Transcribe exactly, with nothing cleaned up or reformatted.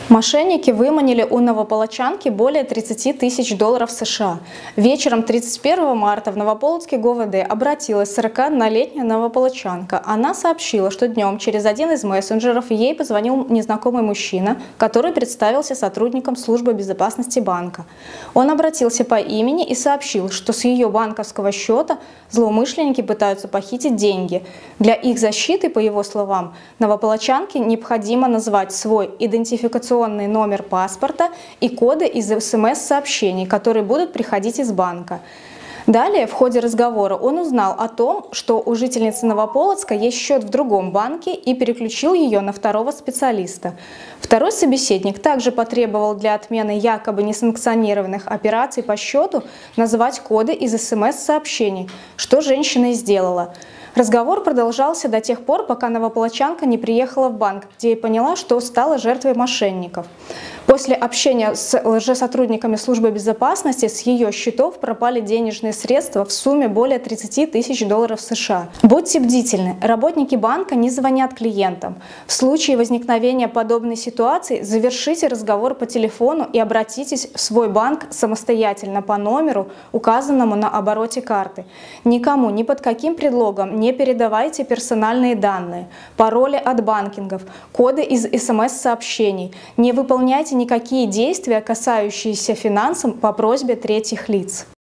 Мошенники выманили у новополочанки более тридцати тысяч долларов США. Вечером тридцать первого марта в Новополоцкий ГУВД обратилась сорокаоднолетняя новополочанка. Она сообщила, что днем через один из мессенджеров ей позвонил незнакомый мужчина, который представился сотрудником службы безопасности банка. Он обратился по имени и сообщил, что с ее банковского счета злоумышленники пытаются похитить деньги. Для их защиты, по его словам, новополочанке необходимо назвать свой идентификационный номер паспорта и коды из эс эм эс-сообщений, которые будут приходить из банка. Далее, в ходе разговора, он узнал о том, что у жительницы Новополоцка есть счет в другом банке, и переключил ее на второго специалиста. Второй собеседник также потребовал для отмены якобы несанкционированных операций по счету назвать коды из эс эм эс-сообщений, что женщина и сделала. Разговор продолжался до тех пор, пока новополочанка не приехала в банк, где и поняла, что стала жертвой мошенников. После общения с лжесотрудниками службы безопасности с ее счетов пропали денежные средства в сумме более тридцати тысяч долларов США. Будьте бдительны, работники банка не звонят клиентам. В случае возникновения подобной ситуации завершите разговор по телефону и обратитесь в свой банк самостоятельно по номеру, указанному на обороте карты. Никому ни под каким предлогом не передавайте персональные данные, пароли от банкингов, коды из эс эм эс-сообщений. Не выполняйте никакие действия, касающиеся финансов, по просьбе третьих лиц.